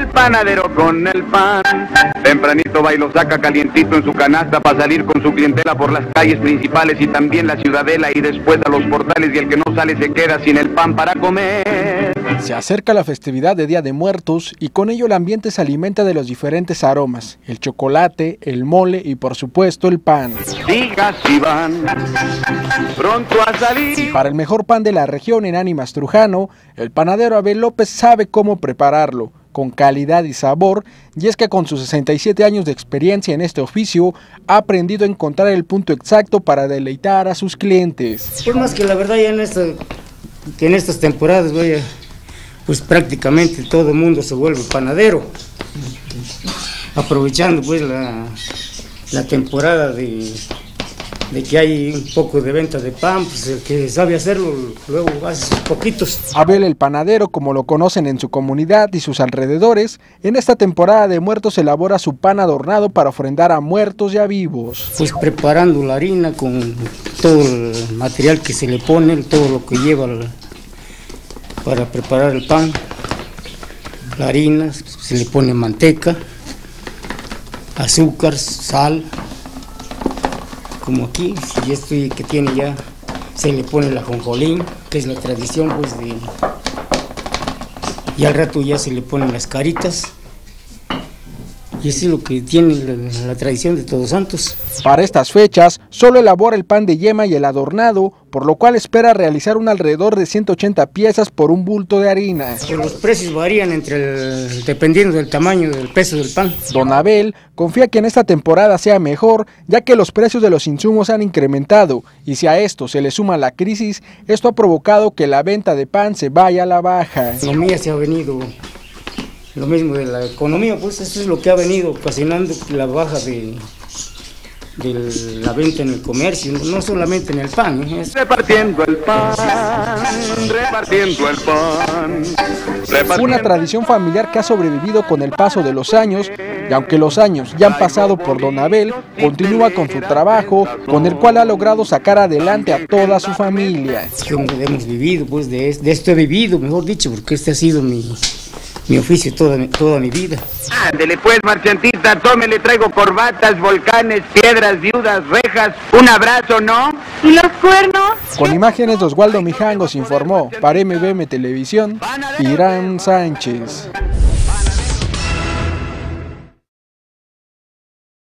panadero con el pan. Tempranito va y lo saca calientito en su canasta para salir con su clientela por las calles principales y también la ciudadela y después a los portales, y el que no sale se queda sin el pan para comer. Se acerca la festividad de Día de Muertos y con ello el ambiente se alimenta de los diferentes aromas, el chocolate, el mole y por supuesto el pan. Diga si van pronto a salir. Para el mejor pan de la región en Ánimas Trujano, el panadero Abel López sabe cómo prepararlo, con calidad y sabor, y es que con sus 67 años de experiencia en este oficio, ha aprendido a encontrar el punto exacto para deleitar a sus clientes. Pues más que la verdad ya en estas temporadas, vaya, pues prácticamente todo el mundo se vuelve panadero, aprovechando pues la temporada de que hay un poco de venta de pan, pues el que sabe hacerlo luego hace sus poquitos. Abel el panadero, como lo conocen en su comunidad y sus alrededores, en esta temporada de muertos elabora su pan adornado para ofrendar a muertos y a vivos. Pues preparando la harina con todo el material que se le pone, todo lo que lleva para preparar el pan. La harina, se le pone manteca, azúcar, sal. Como aquí, y esto que tiene ya, se le pone el ajonjolín, que es la tradición pues y al rato ya se le ponen las caritas, y eso es lo que tiene la tradición de Todos Santos. Para estas fechas, solo elabora el pan de yema y el adornado, por lo cual espera realizar un alrededor de 180 piezas por un bulto de harina. Los precios varían dependiendo del tamaño del peso del pan. Don Abel confía que en esta temporada sea mejor, ya que los precios de los insumos han incrementado, y si a esto se le suma la crisis, esto ha provocado que la venta de pan se vaya a la baja. La economía se ha venido, lo mismo de la economía, pues eso es lo que ha venido ocasionando la baja de la venta en el comercio, no solamente en el pan. Repartiendo el pan, repartiendo el pan. Una tradición familiar que ha sobrevivido con el paso de los años, y aunque los años ya han pasado por don Abel, continúa con su trabajo, con el cual ha logrado sacar adelante a toda su familia. Hemos vivido, pues de esto he vivido, mejor dicho, porque este ha sido mi oficio toda mi vida. Ándele pues, marchantita, tómele, traigo corbatas, volcanes, piedras, viudas, rejas, un abrazo, ¿no? ¿Y los cuernos? Con imágenes de Oswaldo Mijangos informó para MBM Televisión, Irán Sánchez.